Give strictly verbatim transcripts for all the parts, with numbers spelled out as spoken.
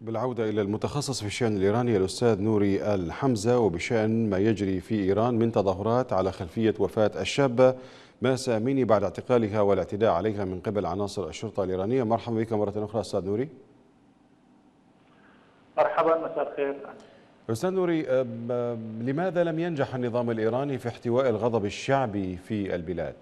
بالعودة إلى المتخصص في الشأن الإيراني الأستاذ نوري الحمزة، وبشأن ما يجري في إيران من تظاهرات على خلفية وفاة الشابة ماسة أميني بعد اعتقالها والاعتداء عليها من قبل عناصر الشرطة الإيرانية. مرحبا بك مرة أخرى أستاذ نوري. مرحبا، مساء الخير. أستاذ نوري، لماذا لم ينجح النظام الإيراني في احتواء الغضب الشعبي في البلاد؟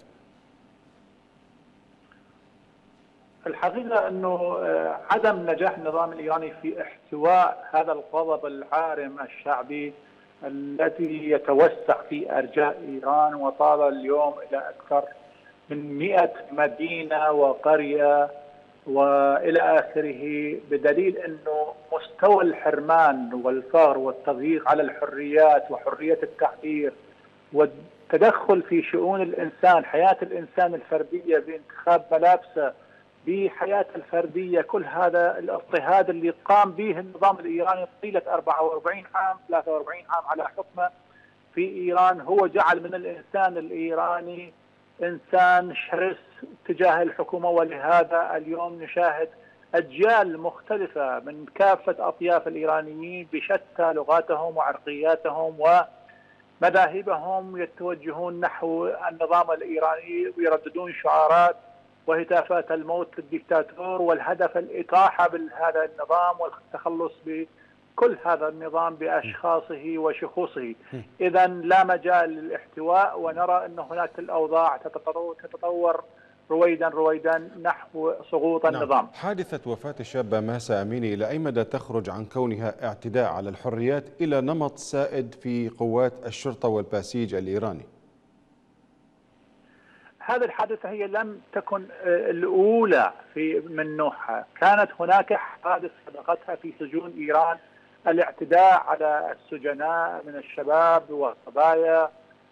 الحقيقة أنه عدم نجاح النظام الإيراني في احتواء هذا الغضب العارم الشعبي الذي يتوسع في أرجاء إيران وطال اليوم إلى أكثر من مئة مدينة وقرية وإلى آخره، بدليل أنه مستوى الحرمان والفقر والتضييق على الحريات وحرية التعبير والتدخل في شؤون الإنسان، حياة الإنسان الفردية بانتخاب ملابسه، بحياته الفردية، كل هذا الاضطهاد اللي قام به النظام الإيراني طيلة أربعة وأربعين عام ثلاثة وأربعين عام على حكمه في إيران، هو جعل من الإنسان الإيراني إنسان شرس تجاه الحكومة. ولهذا اليوم نشاهد أجيال مختلفة من كافة أطياف الإيرانيين بشتى لغاتهم وعرقياتهم ومذاهبهم يتوجهون نحو النظام الإيراني ويرددون شعارات وهتافات الموت للدكتاتور، والهدف الإطاحة بهذا النظام والتخلص بكل هذا النظام بأشخاصه وشخوصه. إذا لا مجال للاحتواء، ونرى أن هناك الأوضاع تتطور رويدا رويدا نحو سقوط نعم. النظام. حادثة وفاة الشابة ماسة أميني إلى أي مدى تخرج عن كونها اعتداء على الحريات إلى نمط سائد في قوات الشرطة والباسيج الإيراني؟ هذه الحادثة هي لم تكن الأولى في من نوعها، كانت هناك حوادث سبقتها في سجون إيران، الاعتداء على السجناء من الشباب والصبايا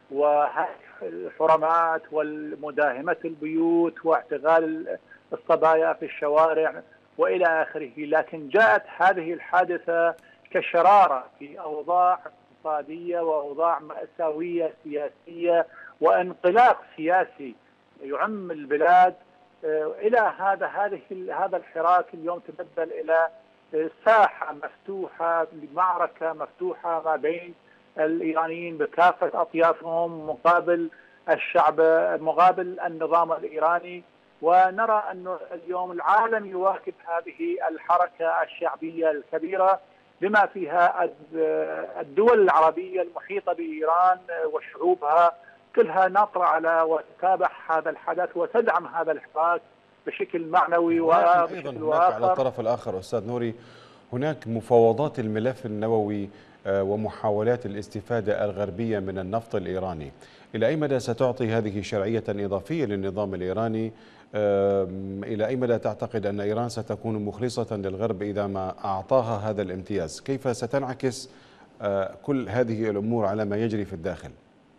والحرمات والمداهمة البيوت واعتقال الصبايا في الشوارع وإلى آخره. لكن جاءت هذه الحادثة كشرارة في أوضاع اقتصادية وأوضاع مأساوية سياسية وانقلاب سياسي يعم البلاد الى هذا هذه هذا الحراك اليوم تبدل الى ساحه مفتوحه لمعركه مفتوحه ما بين الايرانيين بكافه اطيافهم مقابل الشعب مقابل النظام الايراني. ونرى انه اليوم العالم يواكب هذه الحركه الشعبيه الكبيره بما فيها الدول العربيه المحيطه بايران وشعوبها كلها ناطرة على وتتابع هذا الحدث وتدعم هذا الحراك بشكل معنوي وبشكل واخر. على الطرف الآخر أستاذ نوري، هناك مفاوضات الملف النووي ومحاولات الاستفادة الغربية من النفط الإيراني، إلى أي مدى ستعطي هذه شرعية إضافية للنظام الإيراني؟ إلى أي مدى تعتقد أن إيران ستكون مخلصة للغرب إذا ما أعطاها هذا الامتياز؟ كيف ستنعكس كل هذه الأمور على ما يجري في الداخل؟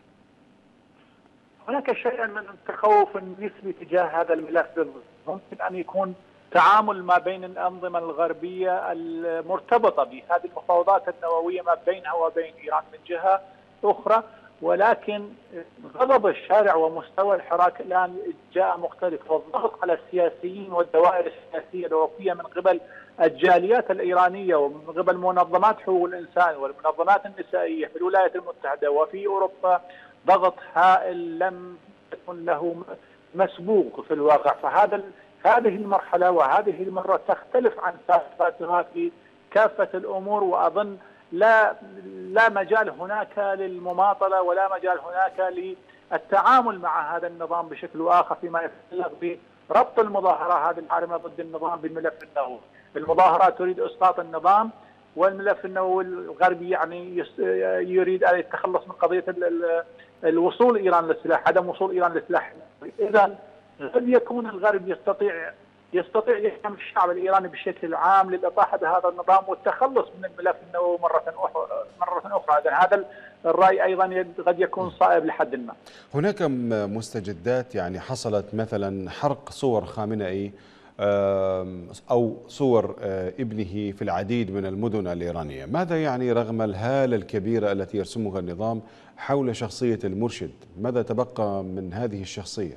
هناك شيء من التخوف النسبي تجاه هذا الملف. ممكن أن يكون تعامل ما بين الأنظمة الغربية المرتبطة بهذه المفاوضات النووية ما بينها وبين إيران من جهة أخرى، ولكن غضب الشارع ومستوى الحراك الآن جاء مختلف، والضغط على السياسيين والدوائر السياسية الأوروبية من قبل الجاليات الإيرانية ومن قبل منظمات حقوق الإنسان والمنظمات النسائية في الولايات المتحدة وفي أوروبا ضغط هائل لم يكن له مسبوق في الواقع. فهذا هذه المرحلة وهذه المرة تختلف عن سابقاتها في كافة الأمور، وأظن لا لا مجال هناك للمماطلة ولا مجال هناك للتعامل مع هذا النظام بشكل آخر فيما يتعلق بربط المظاهرة هذه العارمة ضد النظام بالملف النووي. المظاهرة تريد إسقاط النظام، والملف النووي الغربي يعني يريد أن يتخلص من قضية الوصول إيران للسلاح، عدم وصول إيران للسلاح. إذا قد يكون الغرب يستطيع يستطيع يفهم الشعب الإيراني بشكل عام للإطاحة بهذا النظام والتخلص من الملف النووي مرة أخرى مرة أخرى. إذا هذا الرأي أيضا قد يكون صائب لحد ما. هناك مستجدات يعني حصلت، مثلا حرق صور خامنئي أو صور ابنه في العديد من المدن الإيرانية. ماذا يعني رغم الهالة الكبيرة التي يرسمها النظام حول شخصية المرشد؟ ماذا تبقى من هذه الشخصية؟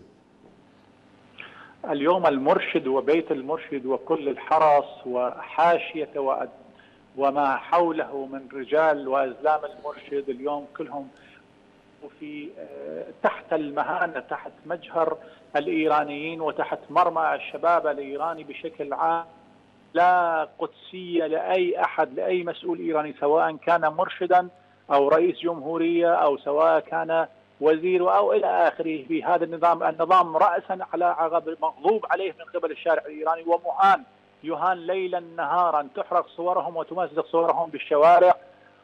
اليوم المرشد وبيت المرشد وكل الحرس وحاشيته وما حوله من رجال وازلام المرشد اليوم كلهم في تحت المهانه، تحت مجهر الايرانيين وتحت مرمى الشباب الايراني بشكل عام. لا قدسيه لاي احد، لاي مسؤول ايراني، سواء كان مرشدا او رئيس جمهوريه او سواء كان وزير او الى اخره في هذا النظام. النظام راسا على عقب مغضوب عليه من قبل الشارع الايراني ومهان، يهان ليلا نهارا، تحرق صورهم وتمزق صورهم بالشوارع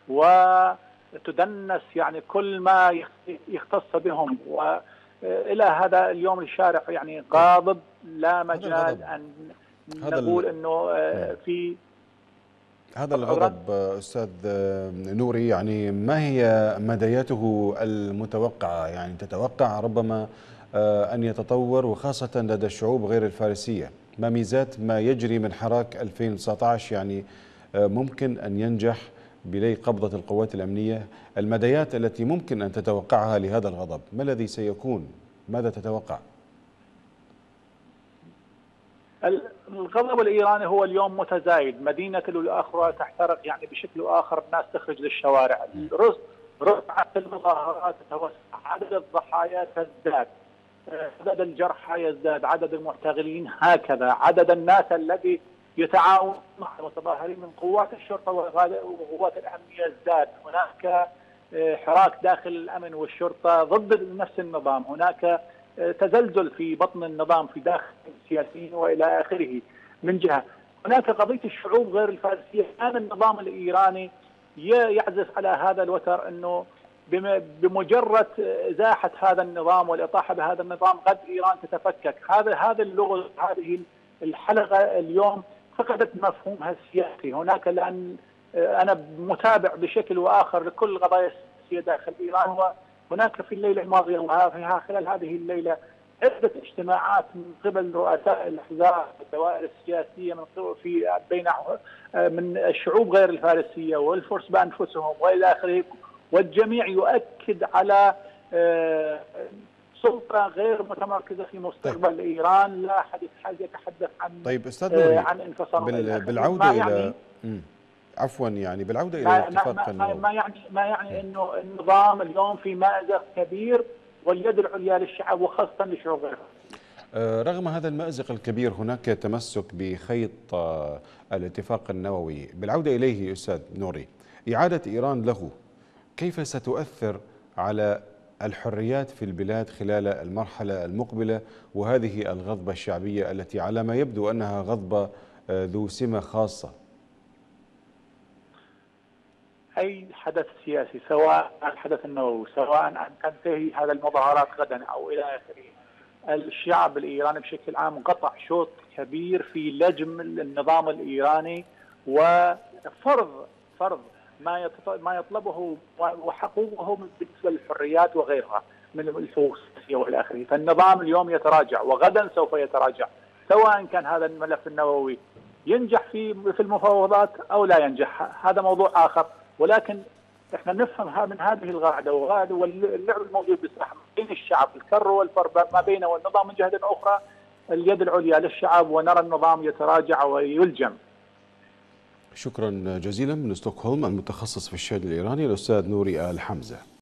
وتدنس يعني كل ما يختص بهم. والى هذا اليوم الشارع يعني غاضب، لا مجال ان نقول انه في هذا الغضب. أستاذ نوري، يعني ما هي مداياته المتوقعة؟ يعني تتوقع ربما أن يتطور، وخاصة لدى الشعوب غير الفارسية؟ ما ميزات ما يجري من حراك ألفين وتسعة عشر يعني ممكن أن ينجح بلي قبضة القوات الأمنية؟ المدايات التي ممكن أن تتوقعها لهذا الغضب ما الذي سيكون؟ ماذا تتوقع؟ الغضب الإيراني هو اليوم متزايد، مدينة الأخرى تحترق يعني بشكل آخر، الناس تخرج للشوارع، رفعة المظاهرات تتوسع، عدد الضحايا تزداد، عدد الجرحى يزداد، عدد المعتقلين هكذا، عدد الناس الذي يتعاون مع المتظاهرين من قوات الشرطة وقوات الأمنية يزداد. هناك حراك داخل الأمن والشرطة ضد نفس النظام، هناك تزلزل في بطن النظام في داخل السياسيين والى اخره. من جهه هناك قضيه الشعوب غير الفارسيه، كان النظام الايراني يعزف على هذا الوتر انه بمجرد ازاحه هذا النظام والاطاحه بهذا النظام قد ايران تتفكك. هذا هذا اللغز، هذه الحلقه اليوم فقدت مفهومها السياسي. هناك لان انا متابع بشكل واخر لكل قضايا السياسيه داخل ايران، هناك في الليله الماضيه وفيها خلال هذه الليله عده اجتماعات من قبل رؤساء الاحزاب والدوائر السياسيه من في بين من الشعوب غير الفارسيه والفرس بانفسهم والى اخره، والجميع يؤكد على سلطه غير متمركزه في مستقبل طيب. ايران. لا احد يتحدث عن طيب استاذ نوري، عن انفصال بال... بالعوده الى يعني عفوا يعني بالعوده الى الاتفاق ما, ما يعني ما يعني انه النظام اليوم في مأزق كبير واليد العليا للشعب وخاصه للشعوب غيرها. رغم هذا المأزق الكبير هناك تمسك بخيط الاتفاق النووي. بالعوده اليه استاذ نوري، اعاده ايران له كيف ستؤثر على الحريات في البلاد خلال المرحله المقبله، وهذه الغضبه الشعبيه التي على ما يبدو انها غضبه ذو سمه خاصه؟ أي حدث سياسي، سواء الحدث النووي، سواء أن تنتهي هذا المظاهرات غدا أو إلى آخره، الشعب الإيراني بشكل عام قطع شوط كبير في لجم النظام الإيراني وفرض فرض ما ما يطلبه وحقوقه بالنسبة للحريات وغيرها من الحقوق السياسية والى آخره. فالنظام اليوم يتراجع وغدا سوف يتراجع، سواء كان هذا الملف النووي ينجح في في المفاوضات أو لا ينجح، هذا موضوع آخر. ولكن احنا نفهم من هذه القاعده واللعب الموجود بالساحه بين الشعب الكر والفر ما بينه والنظام من جهه اخرى، اليد العليا للشعب ونرى النظام يتراجع ويلجم. شكرا جزيلا من ستوكهولم المتخصص في الشأن الإيراني الأستاذ نوري آل حمزة.